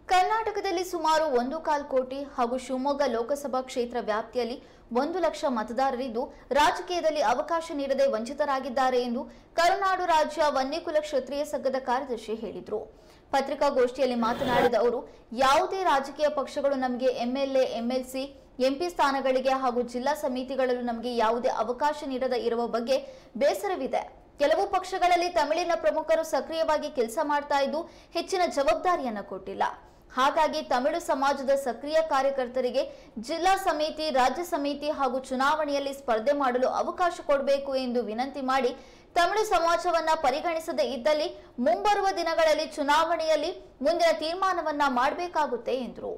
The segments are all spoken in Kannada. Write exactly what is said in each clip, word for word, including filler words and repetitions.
ಕರ್ನಾಟಕದಲ್ಲಿ ಸುಮಾರು ಒಂದು ಕಾಲ್ ಕೋಟಿ ಹಾಗೂ ಶಿವಮೊಗ್ಗ ಲೋಕಸಭಾ ಕ್ಷೇತ್ರ ವ್ಯಾಪ್ತಿಯಲ್ಲಿ ಒಂದು ಲಕ್ಷ ಮತದಾರರಿದ್ದು ರಾಜಕೀಯದಲ್ಲಿ ಅವಕಾಶ ನೀಡದೆ ವಂಚಿತರಾಗಿದ್ದಾರೆ ಎಂದು ಕರುನಾಡು ರಾಜ್ಯ ವನ್ಯಕುಲ ಕ್ಷತ್ರಿಯ ಸಂಘದ ಕಾರ್ಯದರ್ಶಿ ಹೇಳಿದರು. ಪತ್ರಿಕಾಗೋಷ್ಠಿಯಲ್ಲಿ ಮಾತನಾಡಿದ ಅವರು, ಯಾವುದೇ ರಾಜಕೀಯ ಪಕ್ಷಗಳು ನಮಗೆ ಎಂಎಲ್ಎ, ಎಂಎಲ್ಸಿ, ಎಂಪಿ ಸ್ಥಾನಗಳಿಗೆ ಹಾಗೂ ಜಿಲ್ಲಾ ಸಮಿತಿಗಳಲ್ಲೂ ನಮಗೆ ಯಾವುದೇ ಅವಕಾಶ ನೀಡದ ಇರುವ ಬಗ್ಗೆ ಬೇಸರವಿದೆ. ಕೆಲವು ಪಕ್ಷಗಳಲ್ಲಿ ತಮಿಳಿನ ಪ್ರಮುಖರು ಸಕ್ರಿಯವಾಗಿ ಕೆಲಸ ಮಾಡ್ತಾ ಇದ್ದು ಹೆಚ್ಚಿನ ಜವಾಬ್ದಾರಿಯನ್ನು ಕೊಟ್ಟಿಲ್ಲ. ಹಾಗಾಗಿ ತಮಿಳು ಸಮಾಜದ ಸಕ್ರಿಯ ಕಾರ್ಯಕರ್ತರಿಗೆ ಜಿಲ್ಲಾ ಸಮಿತಿ, ರಾಜ್ಯ ಸಮಿತಿ ಹಾಗೂ ಚುನಾವಣೆಯಲ್ಲಿ ಸ್ಪರ್ಧೆ ಮಾಡಲು ಅವಕಾಶ ಕೊಡಬೇಕು ಎಂದು ವಿನಂತಿ ಮಾಡಿ, ತಮಿಳು ಸಮಾಜವನ್ನ ಪರಿಗಣಿಸದೇ ಇದ್ದಲ್ಲಿ ಮುಂಬರುವ ದಿನಗಳಲ್ಲಿ ಚುನಾವಣೆಯಲ್ಲಿ ಮುಂದಿನ ತೀರ್ಮಾನವನ್ನ ಮಾಡಬೇಕಾಗುತ್ತೆ ಎಂದರು.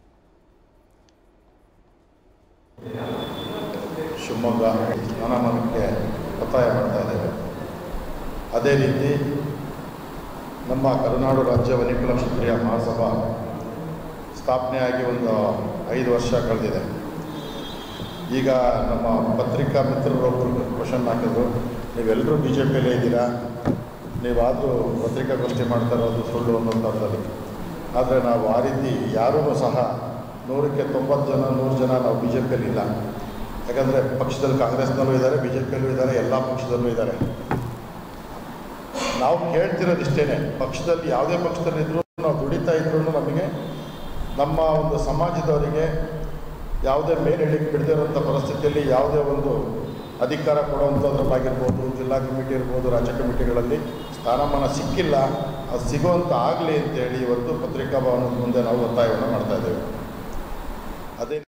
ಶಿವಮೊಗ್ಗ ಸ್ಥಾನಮಾನಕ್ಕೆ ಒತ್ತಾಯ ಮಾಡ್ತಾ ಇದ್ದೇವೆ. ಅದೇ ರೀತಿ ನಮ್ಮ ಕರುನಾಡು ರಾಜ್ಯ ವನ್ಯಕುಲ ಕ್ಷತ್ರಿಯ ಮಹಾಸಭಾ ಸ್ಥಾಪನೆಯಾಗಿ ಒಂದು ಐದು ವರ್ಷ ಕಳೆದಿದೆ. ಈಗ ನಮ್ಮ ಪತ್ರಿಕಾ ಮಿತ್ರರೊಬ್ಬರು ಕ್ವಶನ್ ಹಾಕಿದ್ರು, ನೀವೆಲ್ಲರೂ ಬಿ ಜೆ ಪಿಯಲ್ಲೇ ಇದ್ದೀರಾ, ನೀವಾದರೂ ಪತ್ರಿಕಾಗೋಷ್ಠಿ ಮಾಡ್ತಾ ಇರೋದು ಸುಳ್ಳು ಅನ್ನೋಂಥದ್ದಲ್ಲಿ. ಆದರೆ ನಾವು ಆ ರೀತಿ ಯಾರೂ ಸಹ ನೂರಕ್ಕೆ ತೊಂಬತ್ತು ಜನ ನೂರು ಜನ ನಾವು ಬಿ ಜೆ ಪಿಯಲ್ಲಿ ಇಲ್ಲ. ಯಾಕಂದರೆ ಪಕ್ಷದಲ್ಲಿ ಕಾಂಗ್ರೆಸ್ನಲ್ಲೂ ಇದ್ದಾರೆ, ಬಿ ಜೆ ಪಿಯಲ್ಲೂ ಇದ್ದಾರೆ, ಎಲ್ಲ ಪಕ್ಷದಲ್ಲೂ ಇದ್ದಾರೆ. ನಾವು ಕೇಳ್ತಿರೋದಿಷ್ಟೇ, ಪಕ್ಷದಲ್ಲಿ ಯಾವುದೇ ಪಕ್ಷದಲ್ಲಿದ್ದರೂ ನಾವು ದುಡಿತಾ ಇದ್ರೂ ನಮಗೆ ನಮ್ಮ ಒಂದು ಸಮಾಜದವರಿಗೆ ಯಾವುದೇ ಮೇಲೆ ಹೇಳಿಕ್ಕೆ ಬಿಡದೇ ಇರೋಂಥ ಪರಿಸ್ಥಿತಿಯಲ್ಲಿ ಯಾವುದೇ ಒಂದು ಅಧಿಕಾರ ಕೊಡುವಂಥದ್ರಲ್ಲಾಗಿರ್ಬೋದು, ಜಿಲ್ಲಾ ಕಮಿಟಿ ಇರ್ಬೋದು, ರಾಜ್ಯ ಕಮಿಟಿಗಳಲ್ಲಿ ಸ್ಥಾನಮಾನ ಸಿಕ್ಕಿಲ್ಲ. ಅದು ಸಿಗುವಂಥ ಆಗಲಿ ಅಂತೇಳಿ ಇವತ್ತು ಪತ್ರಿಕಾ ಭವನದ ಮುಂದೆ ನಾವು ಒತ್ತಾಯವನ್ನು ಮಾಡ್ತಾಯಿದ್ದೇವೆ. ಅದೇ